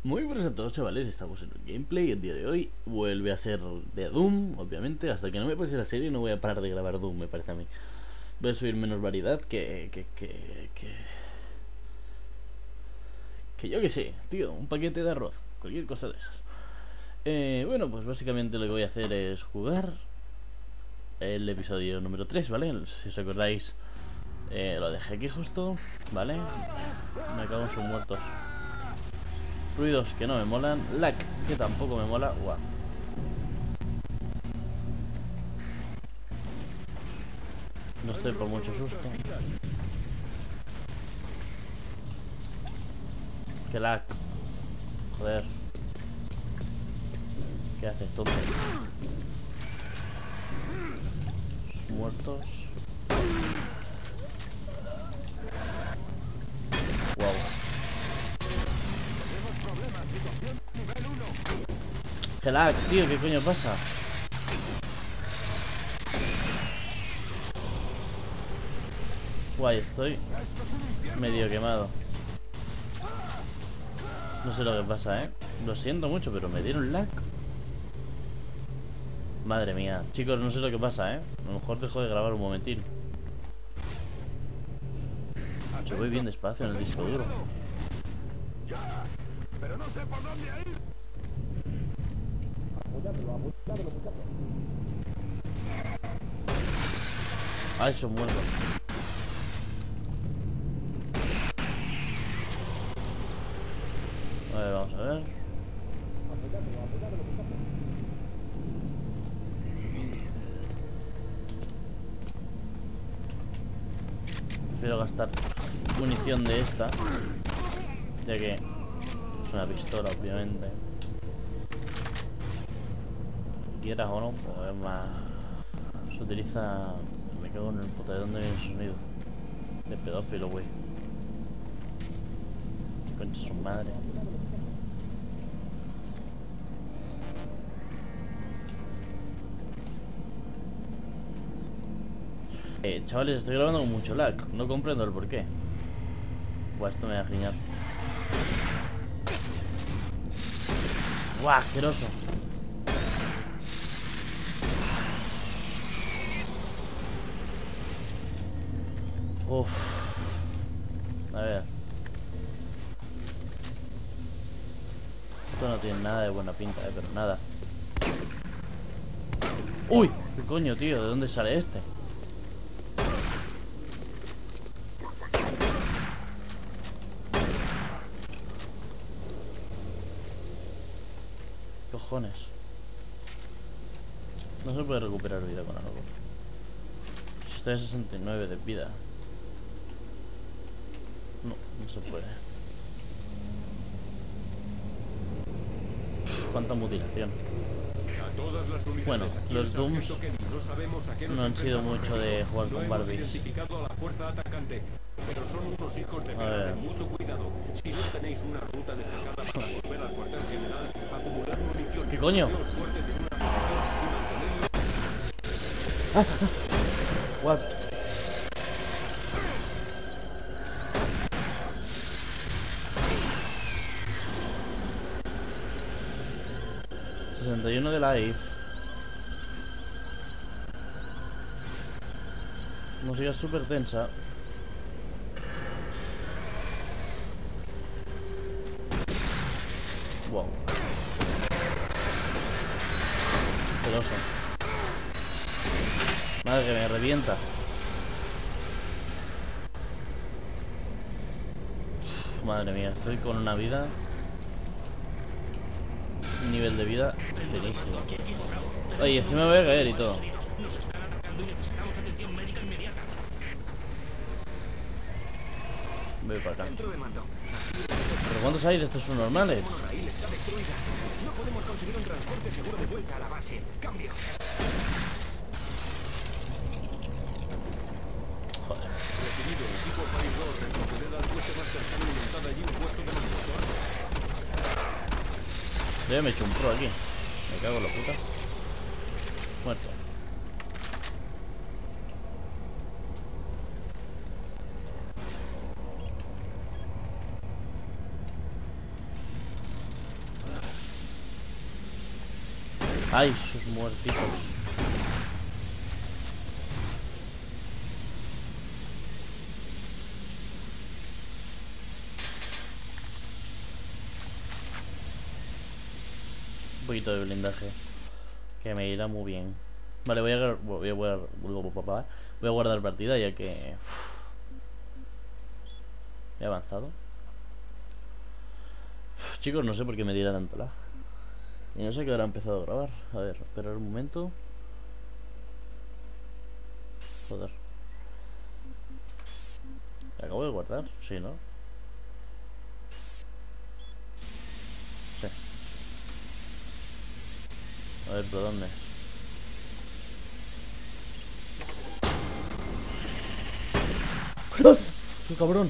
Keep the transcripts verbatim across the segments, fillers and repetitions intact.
Muy buenas a todos, chavales, estamos en el gameplay. El día de hoy vuelve a ser de Doom, obviamente. Hasta que no me pase la serie no voy a parar de grabar Doom, me parece a mí. Voy a subir menos variedad que... que... que... que, que yo que sé, tío, un paquete de arroz, cualquier cosa de esas. eh, Bueno, pues básicamente lo que voy a hacer es jugar el episodio número tres, ¿vale? Si os acordáis, eh, lo dejé aquí justo, ¿vale? Me cago en sus muertos. Ruidos que no me molan. Lag que tampoco me mola. Guau. No estoy por mucho susto. Que lag. Joder. ¿Qué haces, tonto? Muertos. Wow. Que lag, tío. ¿Qué coño pasa? Guay, estoy medio quemado. No sé lo que pasa, eh. Lo siento mucho, pero me dieron lag. Madre mía. Chicos, no sé lo que pasa, eh. A lo mejor dejo de grabar un momentín. Yo voy bien despacio en el disco duro. Pero no sé por dónde ir. Apóyatelo, apóyatelo, muchacho. Ay, son muertos. A ver, vamos a ver. Apóyatelo, apóyatelo, muchacho. Prefiero gastar munición de esta, ya que es una pistola, obviamente. Quieras o no, pues es más... Se utiliza... Me cago en el puta, ¿de dónde viene el sonido? De pedófilo, güey. Concha su madre. Eh, chavales, estoy grabando con mucho lag. No comprendo el porqué. Buah, esto me va a giñar. Buah, asqueroso. Uff. A ver. Esto no tiene nada de buena pinta, eh, pero nada. ¡Uy! ¿Qué coño, tío? ¿De dónde sale este? Cojones. No se puede recuperar vida con algo. Si estoy a sesenta y nueve de vida. No, no se puede. Uf, cuánta mutilación. Bueno, los Dooms no han sido mucho de jugar con Barbies. Pero son unos hijos de A perra, ver. mucho cuidado. Si no tenéis una ruta destacada para volver al cuartel general, acumular munición. ¿Qué coño? Fuertes en una y Ah, ah. What? sesenta y uno de life. Música súper tensa. Wow. Celoso. Madre que me revienta. Uf, madre mía, estoy con una vida. Un nivel de vida tenísimo. Oye, encima me voy a caer y todo. Voy para acá. ¿Pero cuántos hay de estos son normales? Está destruida. No podemos conseguir un transporte seguro de vuelta a la base. Cambio. Joder. recibido equipo País dos, retroceder al puente más cercano y montar allí un puesto de mando. Yo me he hecho un pro aquí. Me cago en la puta. Muerto. Ay, sus muertitos. Un poquito de blindaje que me irá muy bien. Vale, voy a, voy a, voy a, voy a guardar partida ya que uf, he avanzado. Uf, chicos, no sé por qué me tira tanto lag. Y no sé qué habrá empezado a grabar. A ver, esperar un momento. Joder. ¿Acabo de guardar? Sí, ¿no? Sí. A ver, ¿por dónde? ¡Ah! ¡Qué cabrón!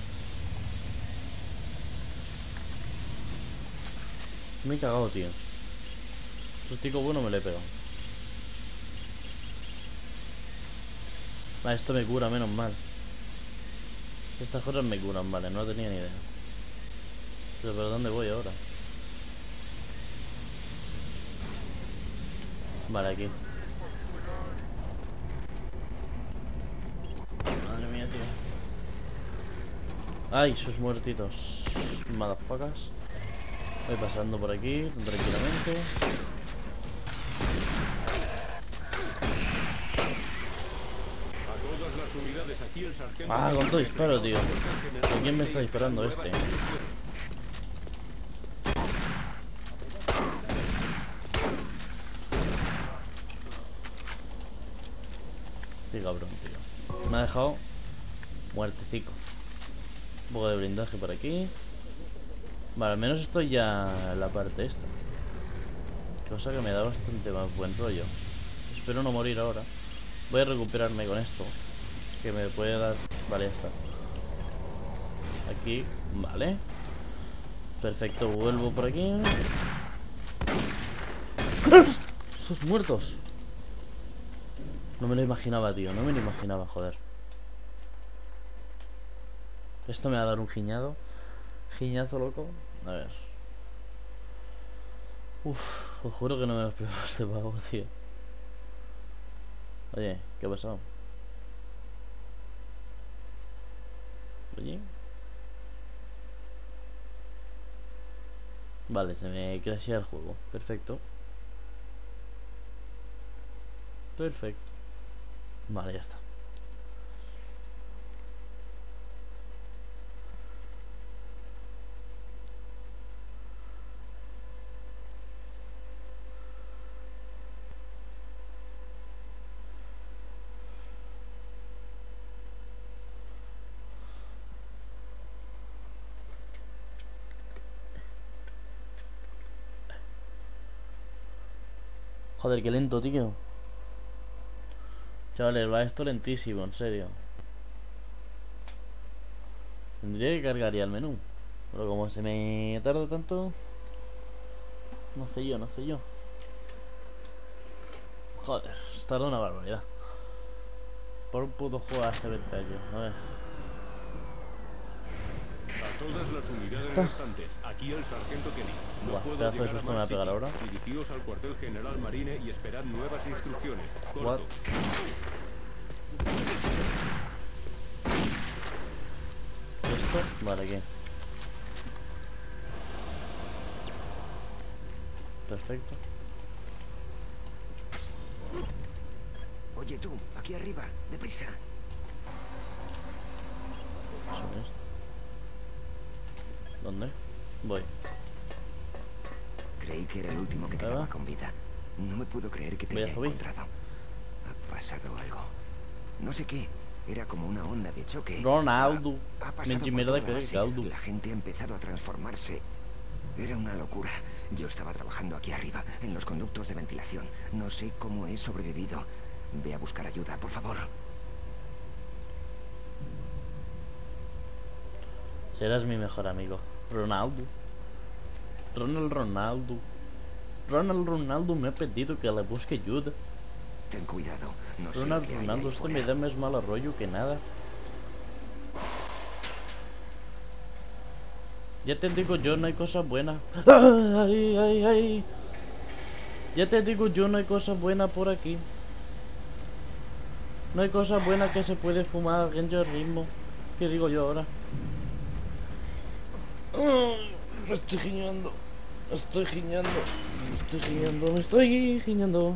Me he cagado, tío. Sustico bueno me le he pegado. Ah, esto me cura, menos mal. Estas cosas me curan, vale, no tenía ni idea. Pero ¿por dónde voy ahora? Vale, aquí. Madre mía, tío. Ay, sus muertitos. Motherfuckers. Voy pasando por aquí tranquilamente. Ah, ¿cuánto disparo, tío? ¿De quién me está disparando este? Sí, cabrón, tío. Me ha dejado muertecico. Un poco de blindaje por aquí. Vale, al menos estoy ya en la parte esta. Cosa que me da bastante más buen rollo. Espero no morir ahora. Voy a recuperarme con esto, que me puede dar... Vale, ya está. Aquí, vale. Perfecto, vuelvo por aquí. ¡Sus muertos! No me lo imaginaba, tío. No me lo imaginaba, joder. Esto me va a dar un giñado. Giñazo, loco. A ver. Uf, os juro que no me lo esperaba este pavo, tío. Oye, ¿qué ha pasado? Oye. Vale, se me crashea el juego. Perfecto. Perfecto. Vale, ya está. Joder, qué lento, tío. Chavales, va esto lentísimo, en serio. Tendría que cargar ya el menú. Pero como se me tarda tanto, no sé yo, no sé yo. Joder, tarda una barbaridad. Por un puto juego hace veinte años. A ver. A todas las unidades ¿Está? restantes, aquí el sargento Kelly. No Buah, puedo pedazo de llegar susto a me va a Mars pegar City. ahora. Dirigíos al cuartel general Marine y esperad nuevas instrucciones. Corto. What? ¿Esto? Vale, aquí. Perfecto. Oye tú, aquí arriba, deprisa. Son esto. ¿Dónde? Voy. Creí que era el último que ¿Verdad? quedaba con vida. No me puedo creer que te Voy a haya subir. encontrado. Ha pasado algo. No sé qué. Era como una onda de choque. Ronaldo. Ha, ha pasado Menchi por merda toda la que base. caldo. La gente ha empezado a transformarse. Era una locura. Yo estaba trabajando aquí arriba, en los conductos de ventilación. No sé cómo he sobrevivido. Ve a buscar ayuda, por favor. Serás mi mejor amigo. Ronaldo. Ronald Ronaldo. Ronald Ronaldo me ha pedido que le busque ayuda. Ten cuidado. No sé Ronald lo que hay Ronaldo, ahí esto me fuera. da más mal rollo que nada. Ya te digo yo, no hay cosa buena. ¡Ay, ay, ay! Ya te digo yo, no hay cosa buena por aquí. No hay cosa buena que se puede fumar al Genjo ritmo. ¿Qué digo yo ahora? Ay, me estoy giñando. Me estoy giñando. Me estoy giñando. Me estoy giñando.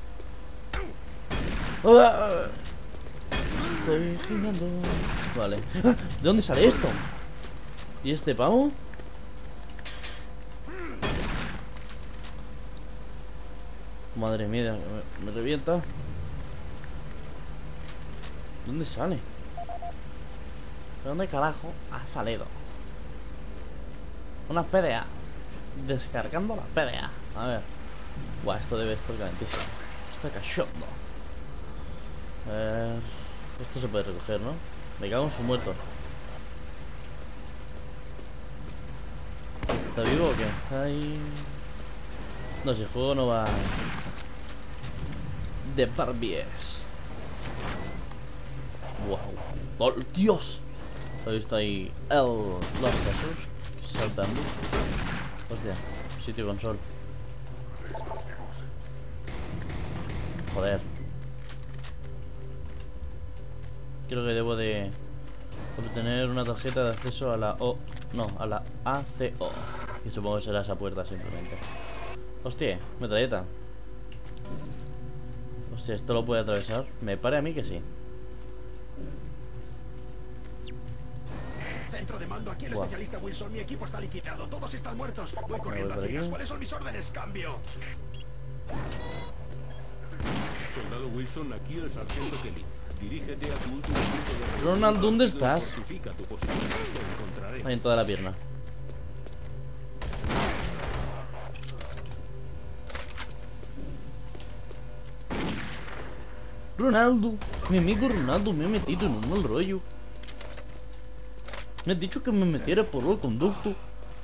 Ah, estoy giñando. Vale. ¿De dónde sale esto? ¿Y este pavo? Madre mía, me, me revienta. ¿Dónde sale? ¿De dónde carajo ha salido? Una P D A. Descargando la P D A. A ver. Buah, esto debe estar calentísimo. Está cachondo. A ver. Esto se puede recoger, ¿no? Me cago en su muerto. ¿Está vivo o qué? Ay. No sé, el juego no va de Barbies. Wow. ¡Oh, Dios! ¿Has visto ahí el, los sesos saltando? Hostia, sitio con sol. Joder. Creo que debo de obtener una tarjeta de acceso a la O. No, a la A C O. Que supongo que será esa puerta simplemente. Hostia, metralleta. Hostia, ¿esto lo puede atravesar? Me pare a mí que sí. Centro de mando, aquí el Wow. especialista Wilson. Mi equipo está liquidado. Todos están muertos. Voy corriendo a por ciegas. aquí. ¿Cuáles son mis órdenes? Cambio. Soldado Wilson, aquí el sargento Kelly. Dirígete a tu último punto de... Ronald, ¿dónde estás? Fortifica tu posición. Te encontraré. Ahí en toda la pierna. Ronaldo, mi amigo Ronaldo me ha metido en un mal rollo. Me has dicho que me metiera por el conducto.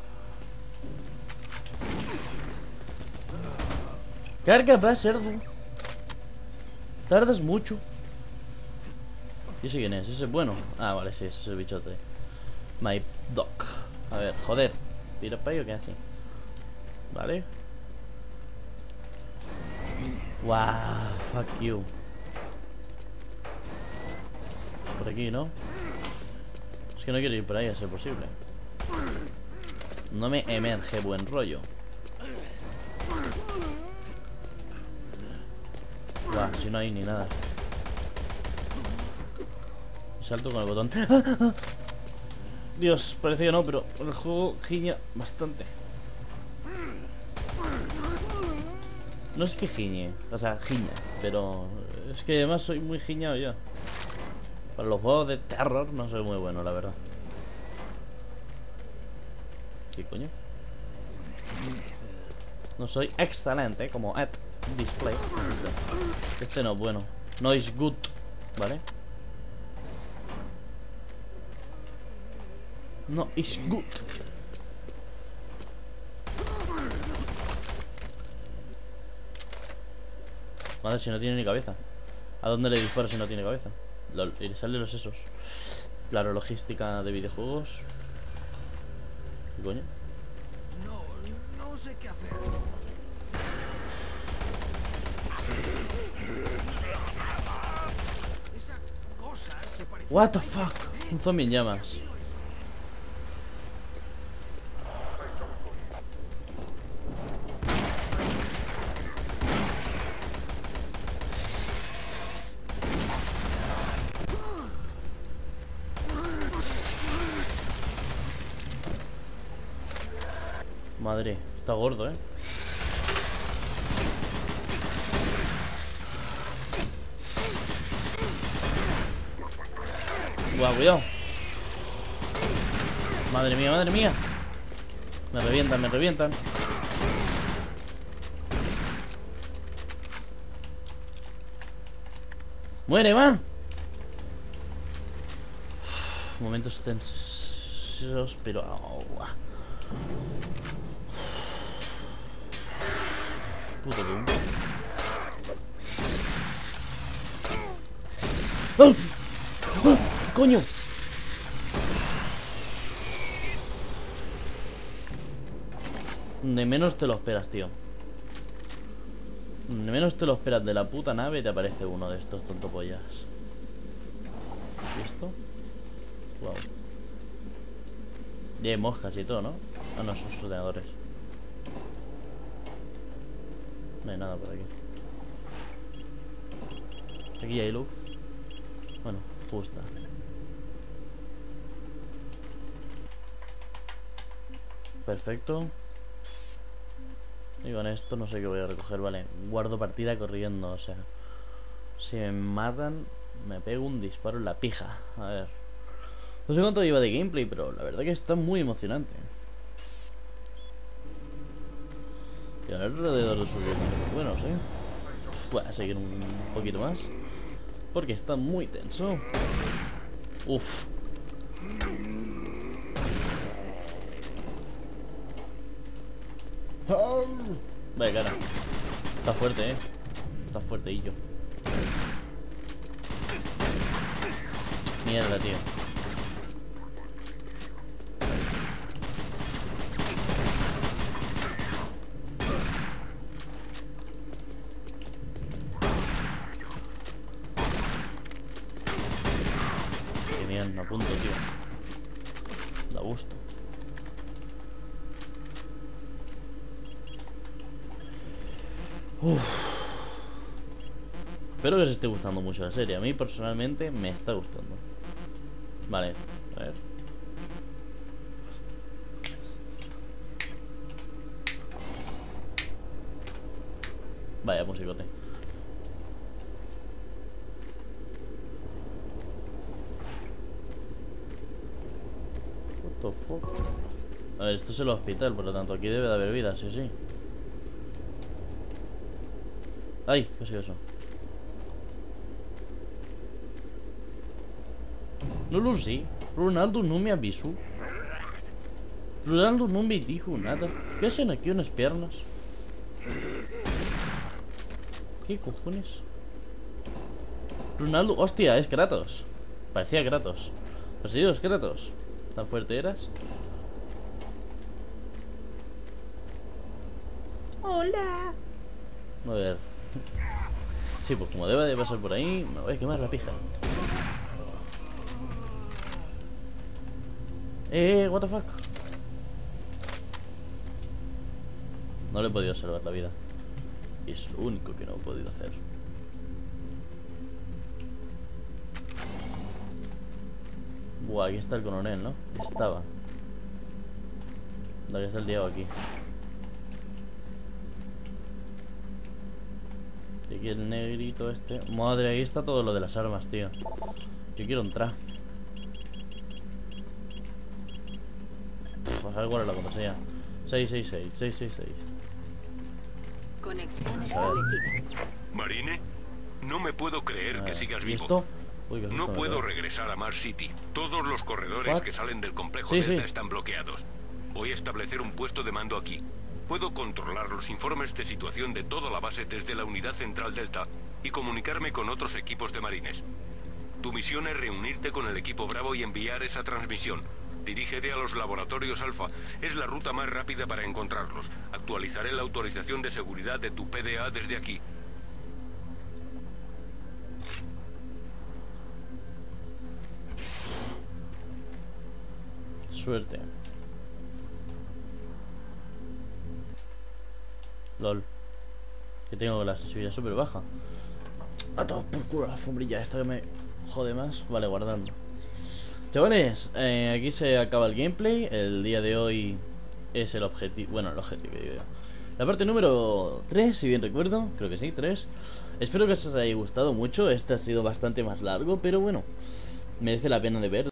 Carga, va, cerdo. Tardas mucho. ¿Y ese quién es? ¿Ese es bueno? Ah, vale, sí, ese es el bichote. My dog. A ver, joder. ¿Tira para ahí o qué así? Vale. Wow, fuck you. Por aquí, ¿no? Es que no quiero ir por ahí a ser posible. No me emerge buen rollo. Buah, si no hay ni nada. Salto con el botón. ¡Ah, ah! Dios, parece que no, pero el juego giña bastante. No es que giñe, o sea, giña, pero es que además soy muy giñado yo. Para los juegos de terror no soy muy bueno, la verdad. ¿Qué coño? No soy excelente como at display. Este no es bueno. No es good, ¿vale? No es good. Madre, si no tiene ni cabeza. ¿A dónde le disparo si no tiene cabeza? Lol, y le salen los sesos. Claro, logística de videojuegos. ¿Qué coño? No, no sé qué hacer. Esa cosa se parece... What the fuck? Un zombie en llamas. Madre, está gordo, eh. Guau, cuidado. Madre mía, madre mía. Me revientan, me revientan. Muere, va. Momentos tensos, pero... Oh, puto boom. ¡Oh! ¡Oh! ¿Qué coño? De menos te lo esperas, tío. menos te lo esperas de la puta nave, te aparece uno de estos tontopollas. ¿Y esto? Wow. Y hay moscas y todo, ¿no? Ah, no, son ordenadores. No hay nada por aquí. Aquí hay luz. Bueno, justa. Perfecto. Y con esto no sé qué voy a recoger. Vale, guardo partida corriendo. O sea, si me matan, me pego un disparo en la pija. A ver, no sé cuánto lleva de gameplay, pero la verdad que está muy emocionante. Y alrededor de su vida. Bueno, sí. Voy a seguir un poquito más, porque está muy tenso. Uf. Vaya cara. Está fuerte, eh. Está fuerteillo. Mierda, tío. Qué bien, me apunto, tío. Da gusto. Uf. Espero que os esté gustando mucho la serie. A mí personalmente me está gustando. Vale, a ver. Vaya musicote. What the fuck. A ver, esto es el hospital, por lo tanto aquí debe de haber vida, sí, sí. Ay, ¿qué ha sido eso? No lo sé. Ronaldo no me avisó. Ronaldo no me dijo nada. ¿Qué hacen aquí unas piernas? ¿Qué cojones? Ronaldo, hostia, es Kratos. Parecía Kratos. ¿Has sido es Kratos? ¿Tan fuerte eras? Hola. A ver. Sí, pues como debe de pasar por ahí, me voy a quemar la pija. Eh, what the fuck. No le he podido salvar la vida. Y es lo único que no he podido hacer. Buah, aquí está el coronel, ¿no? Estaba. Da que está el Diego aquí. Y aquí el negrito este. Madre, ahí está todo lo de las armas, tío. Yo quiero entrar. Pues a ver cuál es la contraseña. seis seis seis, seis seis seis. Conexión establecida. Marine, no me puedo creer que sigas ¿Y vivo. esto? Uy, qué No susto me puedo pego. regresar a Mars City. Todos los corredores What? que salen del complejo Sí, Delta sí. están bloqueados. Voy a establecer un puesto de mando aquí. Puedo controlar los informes de situación de toda la base desde la unidad central Delta y comunicarme con otros equipos de marines. Tu misión es reunirte con el equipo Bravo y enviar esa transmisión. Dirígete a los laboratorios Alfa. Es la ruta más rápida para encontrarlos. Actualizaré la autorización de seguridad de tu P D A desde aquí. Suerte. LOL. Que tengo la sensibilidad súper baja. A todo por culo la alfombrilla esta que me jode más. Vale, guardando. Chavales, eh, aquí se acaba el gameplay. El día de hoy es el objetivo. Bueno, el objetivo digo yo. La parte número tres, si bien recuerdo. Creo que sí, tres. Espero que os haya gustado mucho. Este ha sido bastante más largo, pero bueno, merece la pena de ver.